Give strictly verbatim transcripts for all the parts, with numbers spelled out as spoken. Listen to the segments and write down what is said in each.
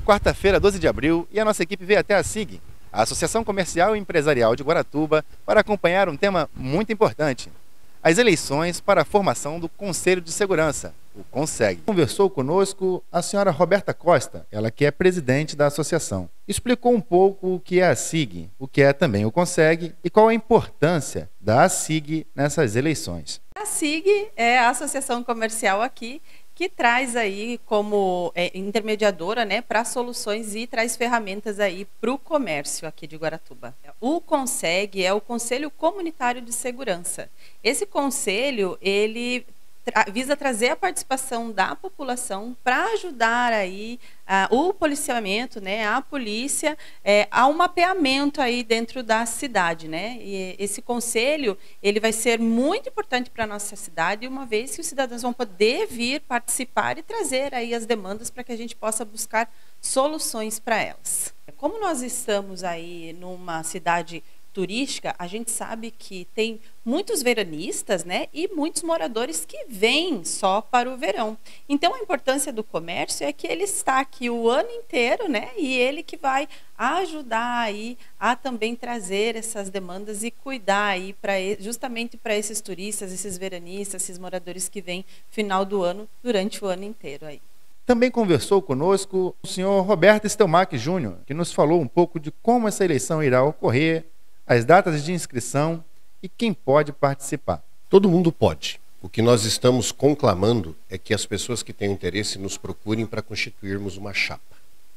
quarta-feira, doze de abril, e a nossa equipe veio até a SIG, a Associação Comercial e Empresarial de Guaratuba, para acompanhar um tema muito importante: as eleições para a formação do Conselho de Segurança, o CONSEG. Conversou conosco a senhora Roberta Costa, ela que é presidente da associação. Explicou um pouco o que é a SIG, o que é também o CONSEG e qual a importância da SIG nessas eleições. A SIG é a associação comercial aqui que traz aí como é, intermediadora, né, para soluções e traz ferramentas aí para o comércio aqui de Guaratuba. O CONSEG é o Conselho Comunitário de Segurança. Esse conselho, ele tra visa trazer a participação da população para ajudar aí uh, o policiamento, né, a polícia, é, ao mapeamento aí dentro da cidade, né? E esse conselho, ele vai ser muito importante para a nossa cidade, uma vez que os cidadãos vão poder vir participar e trazer aí as demandas para que a gente possa buscar soluções para elas. Como nós estamos aí numa cidade turística, a gente sabe que tem muitos veranistas, né, e muitos moradores que vêm só para o verão. Então, a importância do comércio é que ele está aqui o ano inteiro, né, e ele que vai ajudar aí a também trazer essas demandas e cuidar aí para justamente para esses turistas, esses veranistas, esses moradores que vêm final do ano, durante o ano inteiro aí. Também conversou conosco o senhor Roberto Stelmach Júnior, que nos falou um pouco de como essa eleição irá ocorrer, as datas de inscrição e quem pode participar. Todo mundo pode. O que nós estamos conclamando é que as pessoas que têm interesse nos procurem para constituirmos uma chapa.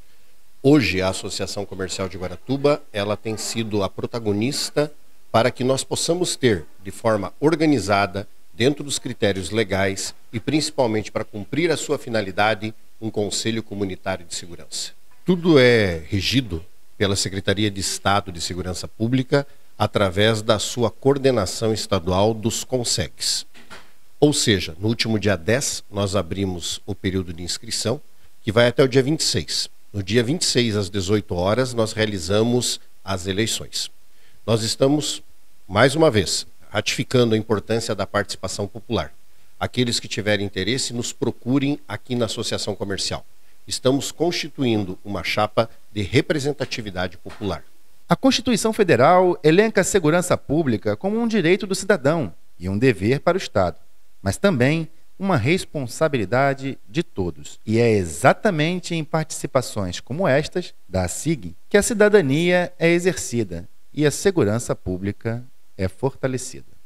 Hoje, a Associação Comercial de Guaratuba, ela tem sido a protagonista para que nós possamos ter, de forma organizada, dentro dos critérios legais e principalmente para cumprir a sua finalidade, um Conselho Comunitário de Segurança. Tudo é regido pela Secretaria de Estado de Segurança Pública, através da sua coordenação estadual dos CONSEGs. Ou seja, no último dia dez, nós abrimos o período de inscrição, que vai até o dia vinte e seis. No dia vinte e seis, às dezoito horas, nós realizamos as eleições. Nós estamos, mais uma vez, ratificando a importância da participação popular. Aqueles que tiverem interesse, nos procurem aqui na Associação Comercial. Estamos constituindo uma chapa de representatividade popular. A Constituição Federal elenca a segurança pública como um direito do cidadão e um dever para o Estado, mas também uma responsabilidade de todos. E é exatamente em participações como estas, da SIG, que a cidadania é exercida e a segurança pública é fortalecida.